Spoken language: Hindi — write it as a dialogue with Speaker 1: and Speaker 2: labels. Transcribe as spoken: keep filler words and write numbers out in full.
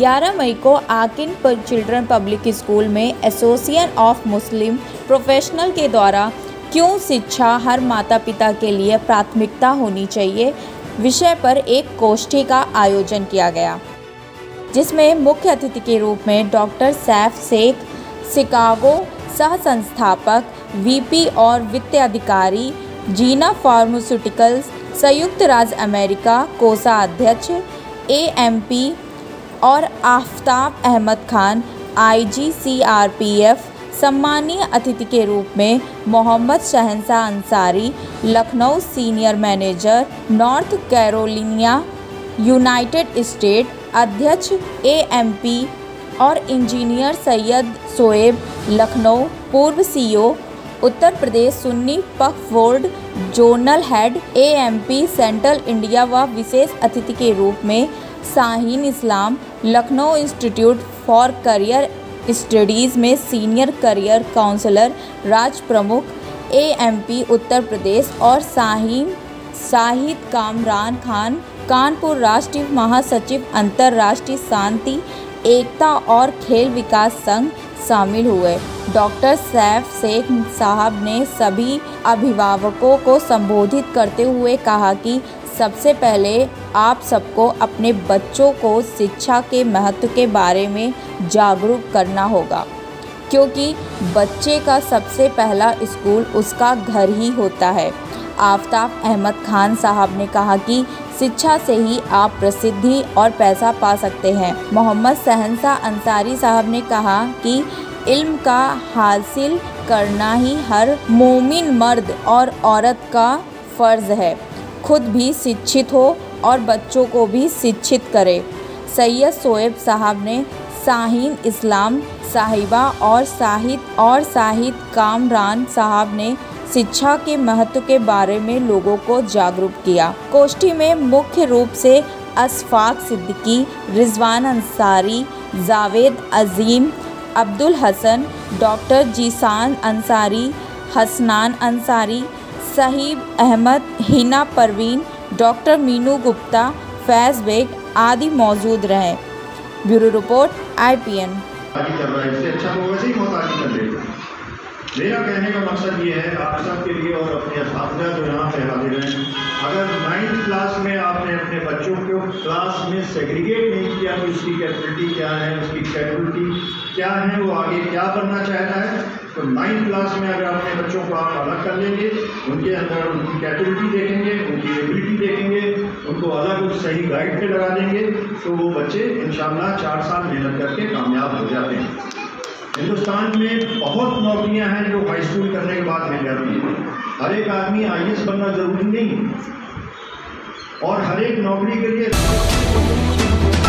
Speaker 1: ग्यारह मई को आकिन चिल्ड्रन पब्लिक स्कूल में एसोसिएशन ऑफ मुस्लिम प्रोफेशनल के द्वारा क्यों शिक्षा हर माता पिता के लिए प्राथमिकता होनी चाहिए विषय पर एक गोष्ठी का आयोजन किया गया, जिसमें मुख्य अतिथि के रूप में डॉक्टर सैफ शेख, शिकागो सह संस्थापक, वीपी और वित्त अधिकारी, जीना फार्मास्यूटिकल्स, संयुक्त राज्य अमेरिका कोषा अध्यक्ष, एएमपी और आफ्ताब अहमद खान, आईजी सीआरपीएफ, सम्मानीय अतिथि के रूप में Mohammad Shahanshah Ansari, Lucknow senior manager, north Carolina united state अध्यक्ष एएमपी और इंजीनियर सैयद शोएब, लखनऊ पूर्व CEO, Uttar Pradesh Sunni Waqf board zonal head AMP central India व विशेष अतिथि के रूप में Shaheen Islam, Lucknow institute for career studies में सीनियर करियर काउंसलर, राज प्रमुख एएमपी उत्तर प्रदेश और शाहीन शाहिद कामरान खान, कानपुर राष्ट्रीय महासचिव अंतर्राष्ट्रीय शांति एकता और खेल विकास संघ शामिल हुए। डॉक्टर सैफ शेख साहब ने सभी अभिभावकों को संबोधित करते हुए कहा कि सबसे पहले आप सबको अपने बच्चों को शिक्षा के महत्व के बारे में जागरूक करना होगा, क्योंकि बच्चे का सबसे पहला स्कूल उसका घर ही होता है। आफ्ताब अहमद खान साहब ने कहा कि शिक्षा से ही आप प्रसिद्धि और पैसा पा सकते हैं। मोहम्मद शहनशाह अंसारी साहब ने कहा कि इल्म का हासिल करना ही हर मोमिन मर्द और औरत का फ़र्ज़ है, खुद भी शिक्षित हो और बच्चों को भी शिक्षित करे। सैयद शोएब साहब ने शाहीन इस्लाम साहिबा और शाहिद और शाहिद कामरान साहब ने शिक्षा के महत्व के बारे में लोगों को जागरूक किया। गोष्ठी में मुख्य रूप से अशफाक सिद्दीकी, रिजवान अंसारी, जावेद अजीम, अब्दुल हसन, डॉक्टर जीशान अंसारी, हसनान अंसारी, सहीब अहमद, हिना परवीन, डॉक्टर मीनू गुप्ता, फैज़ बेग आदि मौजूद रहे। Bureau report IPN.
Speaker 2: मेरा कहने का मकसद ये है आप सब के लिए और अपने असातिज़ा जो यहाँ पे हाजिर हैं, अगर नाइन्थ क्लास में आपने अपने बच्चों को क्लास में सेग्रीगेट नहीं किया कि उसकी कैपेबिलिटी क्या है, उसकी कैपेबिलिटी क्या है, वो आगे क्या बनना चाहता है, तो नाइन्थ क्लास में अगर अपने बच्चों को आप अलग कर लेंगे, उनके अंदर उनकी कैपेबिलिटी देखेंगे, उनकी एबिलिटी देखेंगे, उनको अलग उस सही गाइड पे लगा देंगे, तो वो बच्चे इंशाअल्लाह चार साल मेहनत करके कामयाब हो जाते हैं। हिंदुस्तान में बहुत नौकरियां हैं जो हाई स्कूल करने के बाद मिल जाती हैं। हर एक आदमी आईएएस बनना जरूरी नहीं और हर एक नौकरी के लिए